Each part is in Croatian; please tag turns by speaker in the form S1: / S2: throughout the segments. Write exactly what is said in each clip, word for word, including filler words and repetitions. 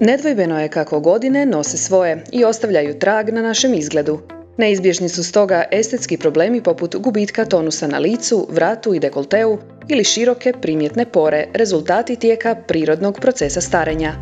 S1: Nedvojbeno je kako godine nose svoje i ostavljaju trag na našem izgledu. Neizbježni su stoga estetski problemi poput gubitka tonusa na licu, vratu i dekolteu ili široke primjetne pore, rezultati tijeka prirodnog procesa starenja.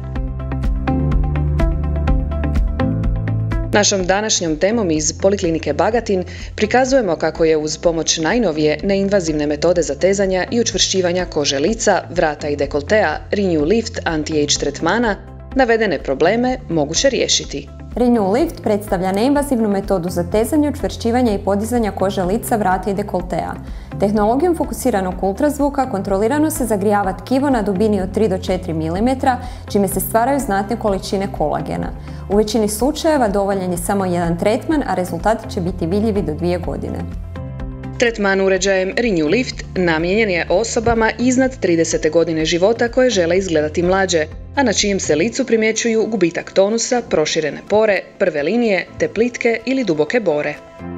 S1: Našom današnjom temom iz Poliklinike Bagatin prikazujemo kako je uz pomoć najnovije neinvazivne metode zatezanja i učvršćivanja kože lica, vrata i dekoltea Renew Lift Anti-Age tretmana navedene probleme moguće riješiti.
S2: Renew Lift predstavlja neinvazivnu metodu zatezanja, učvršćivanja i podizanja kože lica, vrata i dekoltea. Tehnologijom fokusiranog ultrazvuka kontrolirano se zagrijava tkivo na dubini od tri do četiri milimetra, čime se stvaraju znatne količine kolagena. U većini slučajeva dovoljan je samo jedan tretman, a rezultati će biti vidljivi do dvije godine.
S1: Tretman uređajem Renew Lift namijenjen je osobama iznad tridesete godine života koje žele izgledati mlađe, a na čijem se licu primjećuju gubitak tonusa, proširene pore, prve linije te plitke ili duboke bore.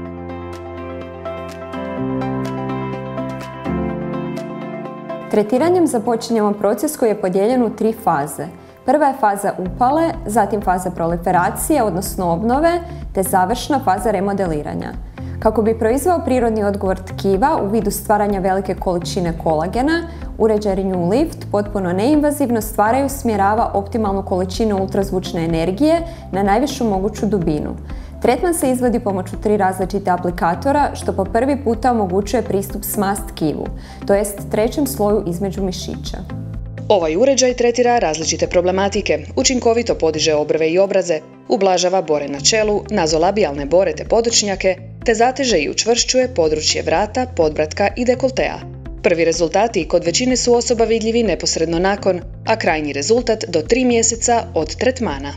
S2: Tretiranjem započinjemo proces koji je podijeljen u tri faze. Prva je faza upale, zatim faza proliferacije, odnosno obnove, te završna faza remodeliranja. Kako bi proizveo prirodni odgovor tkiva u vidu stvaranja velike količine kolagena, uređaj Renew Lift potpuno neinvazivno stvara i usmjerava optimalnu količinu ultrazvučne energije na najvišu moguću dubinu. Tretman se izvodi pomoću tri različite aplikatora, što po prvi puta omogućuje pristup S M A S tkivu, to jest trećem sloju između mišića.
S1: Ovaj uređaj tretira različite problematike, učinkovito podiže obrve i obraze, ublažava bore na čelu, nazolabijalne bore te podočnjake, te zateže i učvršćuje područje vrata, podbratka i dekoltea. Prvi rezultati kod većine su osoba vidljivi neposredno nakon, a krajnji rezultat do tri mjeseca od tretmana.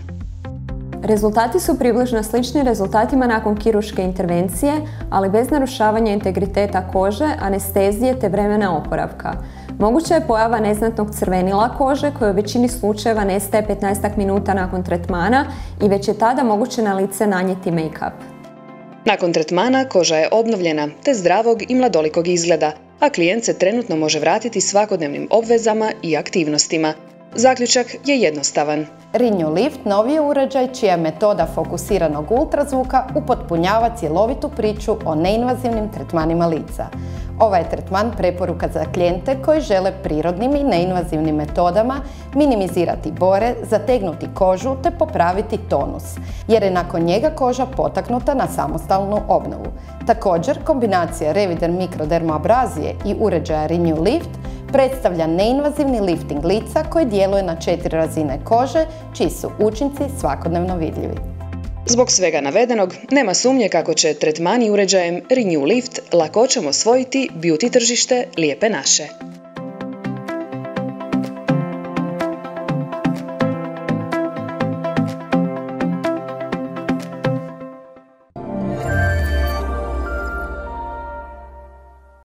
S2: Rezultati su približno slični rezultatima nakon kirurške intervencije, ali bez narušavanja integriteta kože, anestezije te vremena oporavka. Moguća je pojava neznatnog crvenila kože koje u većini slučajeva nestaje petnaestak minuta nakon tretmana i već je tada moguće na lice nanijeti make-up.
S1: Nakon tretmana koža je obnovljena te zdravog i mladolikog izgleda, a klijent se trenutno može vratiti svakodnevnim obvezama i aktivnostima. Zaključak je jednostavan.
S3: Renew Lift novi je uređaj čija metoda fokusiranog ultrazvuka upotpunjava cjelovitu priču o neinvazivnim tretmanima lica. Ovaj je tretman preporuka za klijente koji žele prirodnim i neinvazivnim metodama minimizirati bore, zategnuti kožu te popraviti tonus, jer je nakon njega koža potaknuta na samostalnu obnovu. Također, kombinacija Revider mikrodermoabrazije i uređaja Renew Lift predstavlja neinvazivni lifting lica koji djeluje na četiri razine kože, čiji su učinci svakodnevno vidljivi.
S1: Zbog svega navedenog, nema sumnje kako će tretmani uređajem Renew Lift lakoćom osvojiti beauty tržište Lijepe naše.